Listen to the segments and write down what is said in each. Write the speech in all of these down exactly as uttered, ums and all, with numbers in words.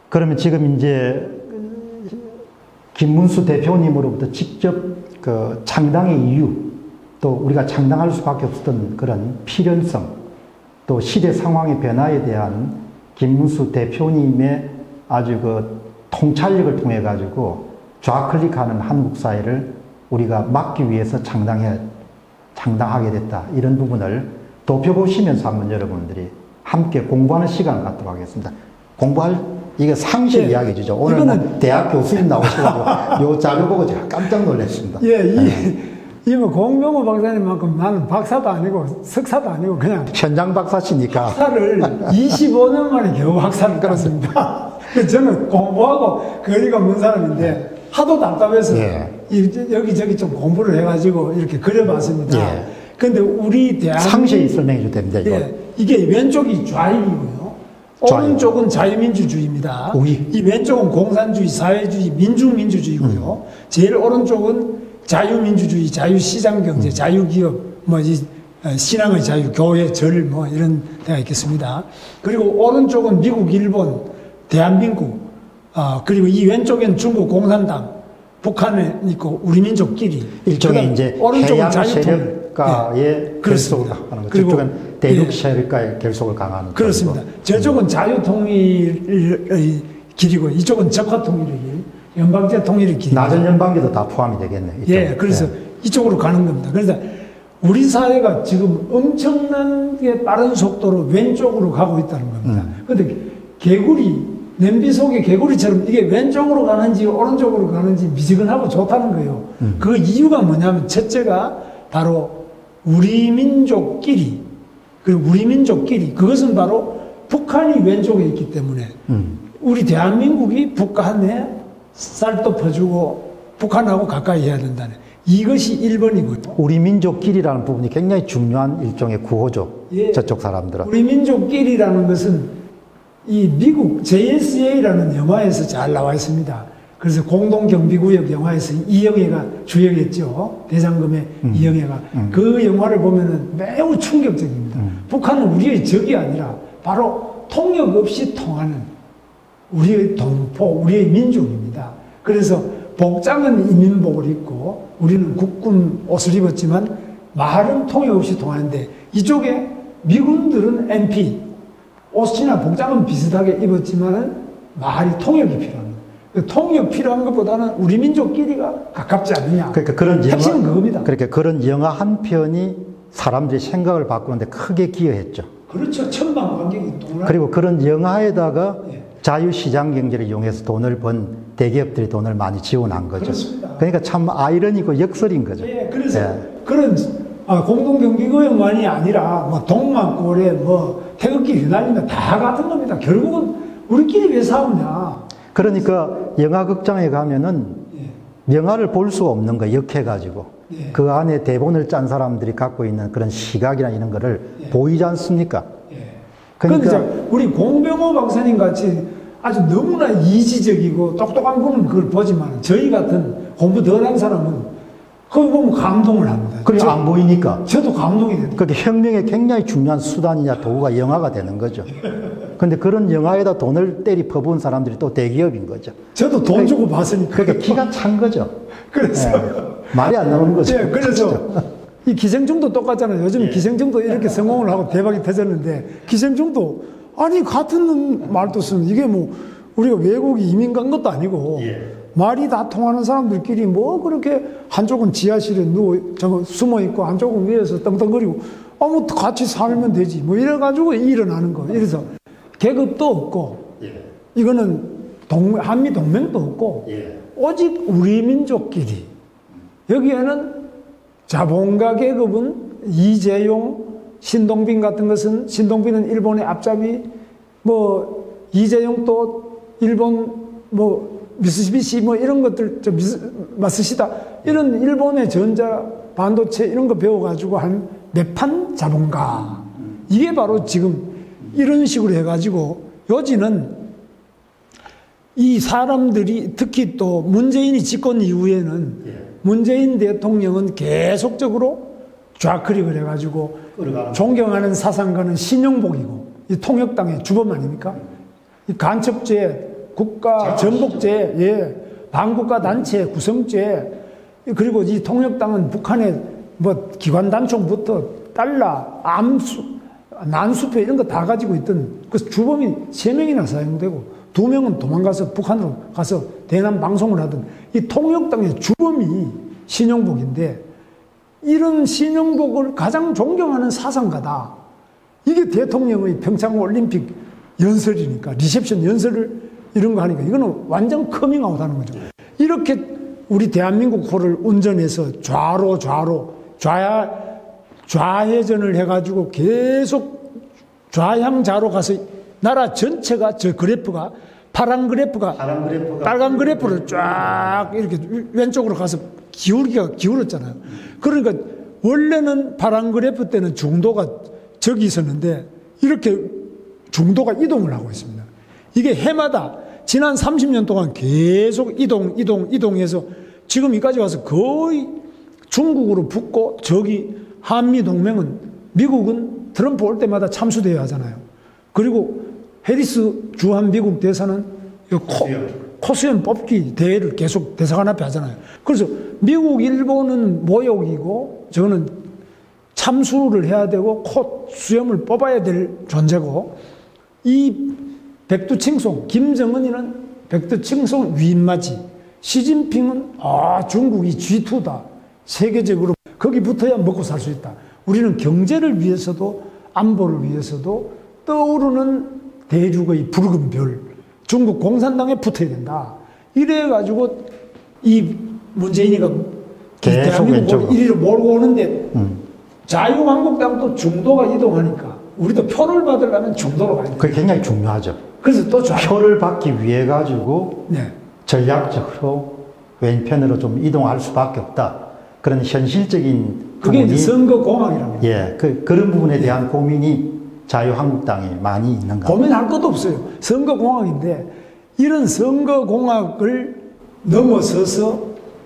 그러면 지금 이제 김문수 대표님으로부터 직접 그 창당의 이유, 또 우리가 창당할 수밖에 없었던 그런 필연성, 또 시대 상황의 변화에 대한 김문수 대표님의 아주 그 통찰력을 통해 가지고 좌클릭하는 한국 사회를 우리가 막기 위해서 창당해, 창당하게 됐다. 이런 부분을 도펴보시면서 한번 여러분들이 함께 공부하는 시간을 갖도록 하겠습니다. 공부할, 이게 상식 예, 이야기죠. 오늘 뭐 대학 교수님 나오셔가지고 요 자료 보고 제가 깜짝 놀랐습니다. 예, 이, 네. 이 뭐 공병호 박사님만큼 나는 박사도 아니고 석사도 아니고 그냥 현장 박사시니까. 박사를 이십오 년 만에 겨우 박사를 땄습니다. 저는 공부하고 거리가 먼 사람인데 하도 답답해서 예. 여기저기 좀 공부를 해가지고 이렇게 그려봤습니다. 예. 근데 우리 대학 상세히 설명해 도 됩니다. 이거. 예, 이게 왼쪽이 좌익이고요. 좌익. 오른쪽은 자유민주주의입니다. 우익. 이 왼쪽은 공산주의, 사회주의, 민중민주주의고요. 음. 제일 오른쪽은 자유민주주의, 자유시장경제, 음. 자유기업, 뭐, 이, 신앙의 자유, 교회, 절, 뭐, 이런 데가 있겠습니다. 그리고 오른쪽은 미국, 일본, 대한민국, 어, 그리고 이 왼쪽엔 중국 공산당, 북한에 있고, 우리 민족끼리. 일종의 이제 오른쪽은 세력가의 예, 결속을 하는 거. 저쪽은 대륙 예, 세력가의 결속을 강화하는 그렇습니다. 거고. 저쪽은 자유통일의 길이고, 이쪽은 적화통일의 길. 연방제 통일의 길. 낮은 연방제도 다 포함이 되겠네. 이쪽. 예, 그래서 예. 이쪽으로 가는 겁니다. 그래서 우리 사회가 지금 엄청나게 빠른 속도로 왼쪽으로 가고 있다는 겁니다. 음. 근데 개구리, 냄비 속의 개구리처럼 이게 왼쪽으로 가는지 오른쪽으로 가는지 미지근하고 좋다는 거예요. 음. 그 이유가 뭐냐면 첫째가 바로 우리 민족끼리, 그리고 우리 민족끼리, 그것은 바로 북한이 왼쪽에 있기 때문에 음. 우리 대한민국이 북한에 쌀도 퍼주고 북한하고 가까이 해야 된다는 이것이 일 번이고요. 우리 민족끼리라는 부분이 굉장히 중요한 일종의 구호죠. 예, 저쪽 사람들은. 우리 민족끼리라는 것은 이 미국 제이에스에이라는 영화에서 잘 나와 있습니다. 그래서 공동경비구역 영화에서 이영애가 주역이었죠. 대장금의 음. 이영애가. 음. 그 영화를 보면은 매우 충격적입니다. 음. 북한은 우리의 적이 아니라 바로 통역 없이 통하는 우리의 동포, 우리의 민족입니다. 그래서 복장은 이민복을 입고 우리는 국군 옷을 입었지만 말은 통역 없이 통하는데 이쪽에 미군들은 엠피, 옷이나 복장은 비슷하게 입었지만 말이 통역이 필요합니다. 통역 필요한 것보다는 우리 민족끼리가 가깝지 않느냐. 그러니까 그런 핵심은 그겁니다. 그러니까 그런 영화 한 편이 사람들의 생각을 바꾸는데 크게 기여했죠. 그렇죠. 천만 관객이 동원. 그리고 그런 영화에다가 예. 자유시장 경제를 이용해서 돈을 번 대기업들이 돈을 많이 지원한 거죠. 그렇습니다. 그러니까 참 아이러니고 역설인 거죠. 예, 그래서 예. 그런 아, 공동경비구역만이 아니라 뭐 동막골에 뭐 태극기 휘날리면 다 같은 겁니다. 결국은 우리끼리 왜 싸우냐. 그러니까 영화극장에 가면은 예. 영화를 볼 수가 없는 거 역해가지고 예. 그 안에 대본을 짠 사람들이 갖고 있는 그런 시각이나 이런 거를 예. 보이지 않습니까? 그러니까 우리 공병호 박사님 같이 아주 너무나 이지적이고 똑똑한 분은 그걸 보지만 저희 같은 공부 덜한 사람은 그걸 보면 감동을 합니다. 그렇죠. 안 보이니까. 저도 감동이 됩니다. 그렇게 혁명의 굉장히 중요한 수단이냐 도구가 영화가 되는 거죠. 근데 그런 영화에다 돈을 때리 퍼부은 사람들이 또 대기업인 거죠. 저도 돈 주고 봤으니까. 그러니까 기가 찬 거죠. 그래서. 네. 말이 안 나오는 거죠. 네, 그래서. 이 기생충도 똑같잖아요. 요즘 예. 기생충도 이렇게 성공을 하고 대박이 터졌는데 기생충도 아니 같은 말도 쓰는 이게 뭐 우리가 외국이 이민 간 것도 아니고 예. 말이 다 통하는 사람들끼리 뭐 그렇게 한쪽은 지하실에 누워 저거 숨어 있고 한쪽은 위에서 떵떵거리고 아 뭐 같이 살면 되지 뭐 이래 가지고 일어나는 거. 이래서 계급도 없고 예. 이거는 동, 한미 동맹도 없고 예. 오직 우리 민족끼리 여기에는 자본가 계급은 이재용, 신동빈 같은 것은 신동빈은 일본의 앞잡이, 뭐 이재용 또 일본 뭐 미쓰비시 뭐 이런 것들 저 미쓰, 마쓰시다 이런 일본의 전자 반도체 이런 거 배워가지고 한 몇 판 자본가. 이게 바로 지금 이런 식으로 해가지고 요지는 이 사람들이 특히 또 문재인이 집권 이후에는 문재인 대통령은 계속적으로 좌클릭을 해가지고 존경하는 사상가는 신영복이고 이 통역당의 주범 아닙니까? 이 간첩죄 국가 전복제, 예, 반국가 단체 구성죄, 그리고 이 통역당은 북한의 뭐 기관 단총부터 달러, 암수, 난수표 이런 거 다 가지고 있던 그 주범이 세 명이나 사용되고 두 명은 도망가서 북한으로 가서 대남 방송을 하던 이 통역당의 주범이 신영복인데 이런 신영복을 가장 존경하는 사상가다. 이게 대통령의 평창올림픽 연설이니까 리셉션 연설을 이런 거 하니까 이거는 완전 커밍아웃 하는 거죠. 이렇게 우리 대한민국 호를 운전해서 좌로 좌로 좌야 좌회전을 해가지고 계속 좌향좌로 가서 나라 전체가 저 그래프가 파란 그래프가, 파란 그래프가 빨간 그래프를 쫙 이렇게 왼쪽으로 가서 기울기가 기울었잖아요. 그러니까 원래는 파란 그래프 때는 중도가 저기 있었는데 이렇게 중도가 이동을 하고 있습니다. 이게 해마다 지난 삼십 년 동안 계속 이동, 이동, 이동해서 지금 여기까지 와서 거의 중국으로 붙고 저기 한미동맹은 미국은 트럼프 올 때마다 참수대회 하잖아요. 그리고 해리스 주한 미국 대사는 코, 코스염 뽑기 대회를 계속 대사관 앞에 하잖아요. 그래서 미국, 일본은 모욕이고 저는 참수를 해야 되고 코 수염을 뽑아야 될 존재고 이 백두칭송, 김정은이는 백두칭송 위인맞이, 시진핑은 아 중국이 지투다. 세계적으로 거기 붙어야 먹고 살 수 있다. 우리는 경제를 위해서도 안보를 위해서도 떠오르는 대륙의 붉은 별, 중국 공산당에 붙어야 된다. 이래가지고 이 문재인이가 계속 왼쪽으로 이리로 몰고 오는데 음. 자유한국당도 중도가 이동하니까 우리도 표를 받으려면 중도로 가야 돼. 그게 굉장히 중요하죠. 그래서 또 좌... 표를 받기 위해 가지고 네. 전략적으로 왼편으로 좀 이동할 수밖에 없다. 그런 현실적인 그게 부분이, 선거공학이라고. 예, 그, 그런 부분에 대한 고민이 자유한국당에 많이 있는가. 고민할 것도 없어요. 선거공학인데 이런 선거공학을 넘어서서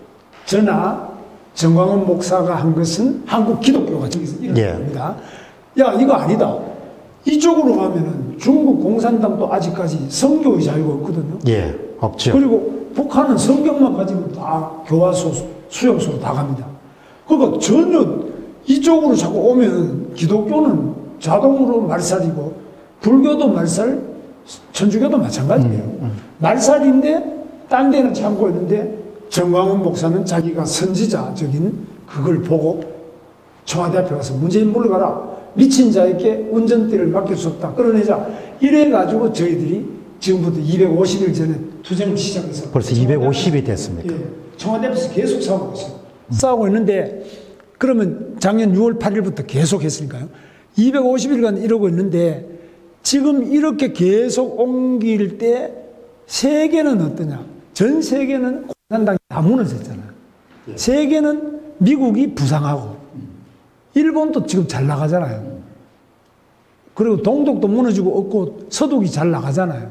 저나 정광훈 목사가 한 것은 한국 기독교가 저기서 이런 예. 겁니다. 야, 이거 아니다. 이쪽으로 가면은 중국 공산당도 아직까지 성교의 자유가 없거든요. 예, 없죠. 그리고 북한은 성경만 가지고 다 교화소, 수용소로 다 갑니다. 그러니까 전혀 이쪽으로 자꾸 오면 기독교는 자동으로 말살이고 불교도 말살, 천주교도 마찬가지예요. 음, 음. 말살인데 딴 데는 참고 있는데 정광훈 목사는 자기가 선지자적인 그걸 보고 청와대 앞에 가서 문재인 물러가라. 미친 자에게 운전대를 맡길 수 없다. 끌어내자. 이래가지고 저희들이 지금부터 이백오십 일 전에 투쟁을 시작해서 벌써 이백오십이 됐습니까? 예, 청와대 앞에서 계속 싸우고 있어요. 음. 싸우고 있는데 그러면 작년 유월 팔일부터 계속 했으니까요. 이백오십 일간 이러고 있는데 지금 이렇게 계속 옮길 때 세계는 어떠냐? 전 세계는 공산당이 다 무너졌잖아요. 예. 세계는 미국이 부상하고 일본도 지금 잘 나가잖아요. 그리고 동독도 무너지고 없고 서독이 잘 나가잖아요.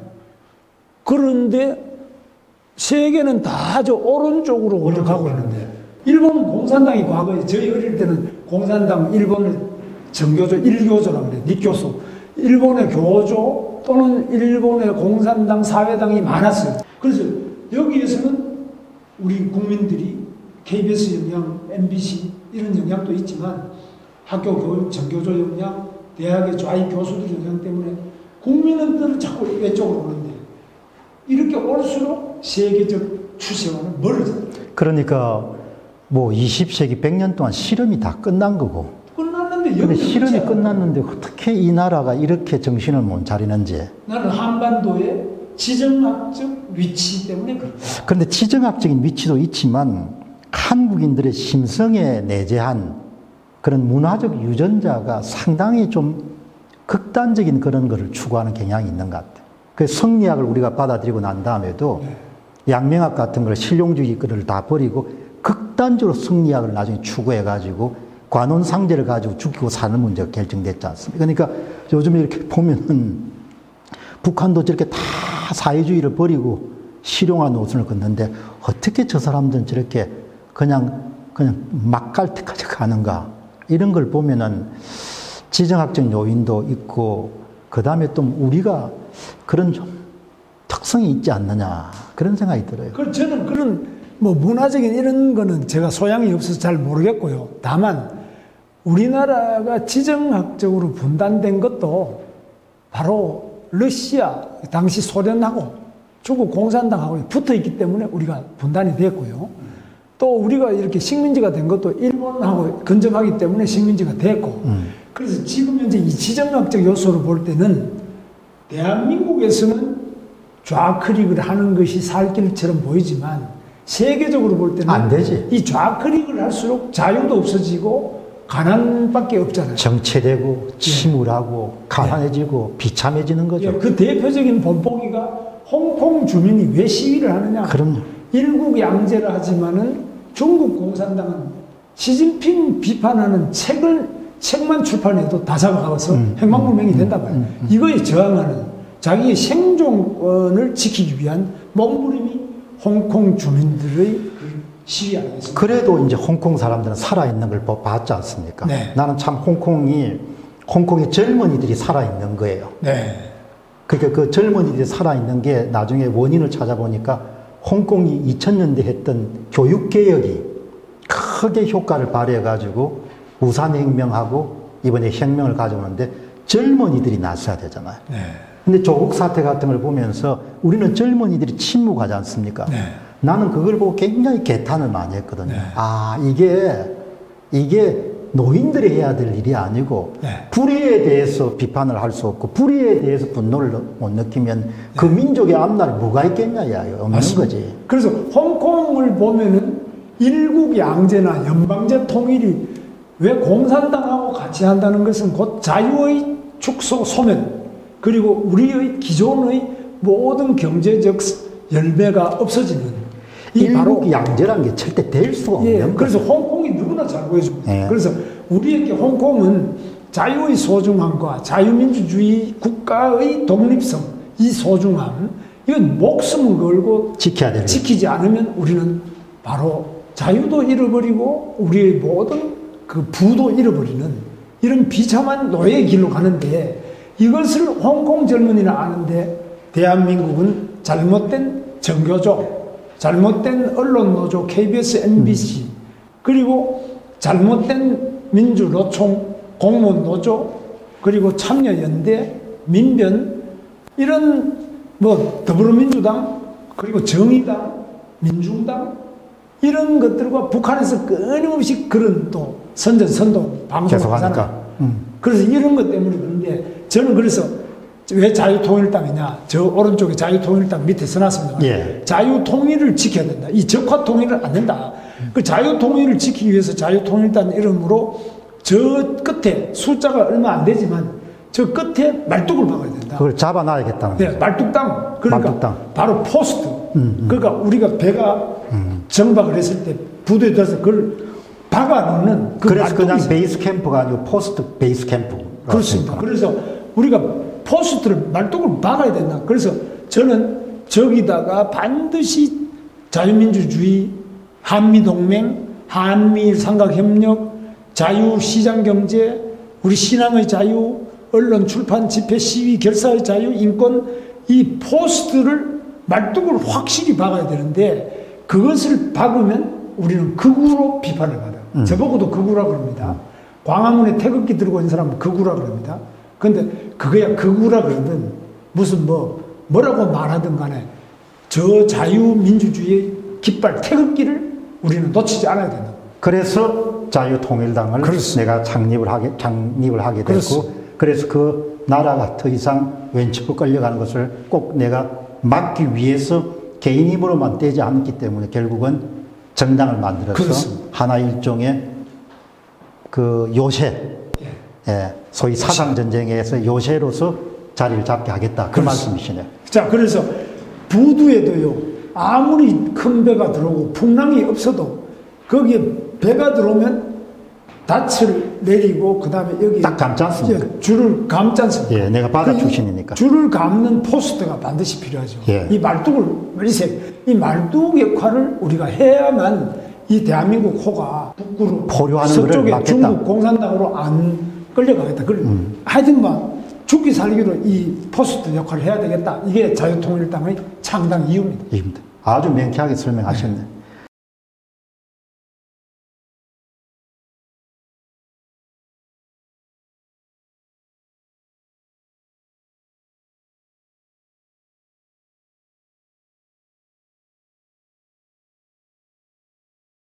그런데 세계는 다 저 오른쪽으로 가고 있는데 일본은 공산당이 과거에 저희 어릴 때는 공산당 일본의 정교조 일교조라고 그래요. 니교소. 일본의 교조 또는 일본의 공산당 사회당이 많았어요. 그래서 여기에서는 우리 국민들이 케이비에스 영향, 엠비씨 이런 영향도 있지만 학교 교육, 정교조 영향, 대학의 좌익 교수들 영향 때문에 국민들은 자꾸 왼쪽으로 오는데 이렇게 올수록 세계적 추세와는 멀어져요. 그러니까 뭐 이십 세기 백 년 동안 실험이 다 끝난 거고. 끝났는데 근데 실험이 끝났는데 어떻게 이 나라가 이렇게 정신을 못 차리는지. 나는 한반도의 지정학적 위치 때문에 그렇다. 그런데 지정학적인 위치도 있지만 한국인들의 심성에 내재한 그런 문화적 유전자가 상당히 좀 극단적인 그런 거를 추구하는 경향이 있는 것 같아요. 그 성리학을 우리가 받아들이고 난 다음에도 네. 양명학 같은 걸 실용주의 거를 다 버리고 극단적으로 성리학을 나중에 추구해가지고 관혼상제를 가지고 죽이고 사는 문제가 결정됐지 않습니까? 그러니까 요즘 이렇게 보면은 북한도 저렇게 다 사회주의를 버리고 실용화 노선을 걷는데 어떻게 저 사람들은 저렇게 그냥 그냥 막 갈 때까지 가는가? 이런 걸 보면은 지정학적 요인도 있고 그 다음에 또 우리가 그런 좀 특성이 있지 않느냐 그런 생각이 들어요. 그 저는 그런 뭐 문화적인 이런 거는 제가 소양이 없어서 잘 모르겠고요. 다만 우리나라가 지정학적으로 분단된 것도 바로 러시아 당시 소련하고 중국 공산당하고 붙어 있기 때문에 우리가 분단이 됐고요. 또 우리가 이렇게 식민지가 된 것도 일본하고 근접하기 때문에 식민지가 됐고. 음. 그래서 지금 현재 이 지정학적 요소로 볼 때는 대한민국에서는 좌클릭을 하는 것이 살 길처럼 보이지만 세계적으로 볼 때는 안 되지. 이 좌클릭을 할수록 자유도 없어지고 가난밖에 없잖아요. 정체되고 침울하고 예. 가난해지고 예. 비참해지는 거죠. 예. 그 대표적인 본보기가 홍콩 주민이 왜 시위를 하느냐. 그럼요. 일국양제를 하지만은 중국 공산당은 시진핑 비판하는 책을 책만 출판해도 다 잡아가서 음, 행방불명이 된단 말이에요. 음, 음, 음. 이거에 저항하는 자기의 생존권을 지키기 위한 몸부림이 홍콩 주민들의 시위 아니겠습니까? 그래도 이제 홍콩 사람들은 살아있는 걸 봤지 않습니까? 네. 나는 참 홍콩이, 홍콩의 젊은이들이 살아있는 거예요. 네. 그러니까 그 젊은이들이 살아있는 게 나중에 원인을 찾아보니까 홍콩이 이천 년대 했던 교육개혁이 크게 효과를 발휘해가지고 우산혁명하고 이번에 혁명을 가져오는데 젊은이들이 나서야 되잖아요. 네. 근데 조국 사태 같은 걸 보면서 우리는 젊은이들이 침묵하지 않습니까? 네. 나는 그걸 보고 굉장히 개탄을 많이 했거든요. 네. 아, 이게, 이게 노인들이 해야 될 일이 아니고, 네. 불의에 대해서 비판을 할 수 없고, 불의에 대해서 분노를 못 느끼면 그 네. 민족의 앞날에 뭐가 있겠냐, 야, 없는 맞습니다. 거지. 그래서 홍콩을 보면은 일국 양제나 연방제 통일이 왜 공산당하고 같이 한다는 것은 곧 자유의 축소 소멸, 그리고 우리의 기존의 모든 경제적 열매가 없어지는 이 바로 양제라는 게 절대 될 수가 없는 예, 거예요. 그래서 홍콩이 누구나 잘 보여줍니다. 예. 그래서 우리에게 홍콩은 자유의 소중함과 자유민주주의 국가의 독립성, 이 소중함, 이건 목숨을 걸고 지켜야 돼요. 지키지 않으면 우리는 바로 자유도 잃어버리고 우리의 모든 그 부도 잃어버리는 이런 비참한 노예의 길로 가는데, 이것을 홍콩 젊은이는 아는데 대한민국은 잘못된 정교조, 잘못된 언론노조 케이비에스, 엠비씨, 그리고 잘못된 민주노총, 공무원노조, 그리고 참여연대, 민변, 이런 뭐 더불어민주당, 그리고 정의당, 민중당, 이런 것들과 북한에서 끊임없이 그런 또 선전선동 방송을 하잖아요. 음. 그래서 이런 것 때문에 그런데 저는 그래서 왜 자유통일당이냐, 저 오른쪽에 자유통일당 밑에 써놨습니다. 예. 자유통일을 지켜야 된다. 이 적화통일은 안 된다. 음. 그 자유통일을 지키기 위해서 자유통일당 이름으로 저 끝에 숫자가 얼마 안 되지만 저 끝에 말뚝을 박아야 된다. 그걸 잡아놔야겠다는 네, 말뚝당. 그러니까 말뚝당. 바로 포스트. 음, 음. 그러니까 우리가 배가 음. 정박을 했을 때 부대에 들어서 그걸 박아놓는 그 그래서 그냥 베이스 캠프가 아니고 포스트 베이스 캠프. 그렇습니다. 그래서 우리가 포스트를 말뚝을 박아야 된다. 그래서 저는 저기다가 반드시 자유민주주의, 한미동맹, 한미일 삼각협력, 자유시장경제, 우리 신앙의 자유, 언론, 출판, 집회, 시위, 결사의 자유, 인권, 이 포스트를 말뚝을 확실히 박아야 되는데, 그것을 박으면 우리는 극우로 비판을 받아요. 음. 저보고도 극우라 그럽니다. 광화문에 태극기 들고 있는 사람은 극우라 그럽니다. 근데 그거야 극우라 그러든 무슨 뭐 뭐라고 말하든 간에 저 자유민주주의의 깃발 태극기를 우리는 놓치지 않아야 된다. 그래서 자유통일당을 그렇습니다. 내가 창립을 하게 창립을 하게 됐고, 그렇습니다. 그래서 그 나라가 더 이상 왼쪽으로 끌려가는 것을 꼭 내가 막기 위해서 개인 힘으로만 되지 않기 때문에 결국은 정당을 만들어서 그렇습니다. 하나 일종의 그 요새, 예. 예, 소위 사상 전쟁에서 요새로서 자리를 잡게 하겠다. 그 그렇습니다. 말씀이시네요. 자, 그래서 부두에도요, 아무리 큰 배가 들어오고 풍랑이 없어도 거기에 배가 들어오면 닻을 내리고 그 다음에 여기 딱 감지 않습니까? 줄을 감지 않습니까? 예, 내가 바다 그 출신이니까. 줄을 감는 포스트가 반드시 필요하죠. 예. 이 말뚝을, 이 말뚝 역할을 우리가 해야만 이 대한민국 호가 북구로 포류하는 서쪽에 것을 중국 공산당으로 안 끌려가겠다. 그 음. 하여튼 뭐 죽기 살기로 이 포스트 역할을 해야 되겠다. 이게 자유통일당의 창당 이유입니다. 이유입니다. 아주 명쾌하게 설명하셨네요.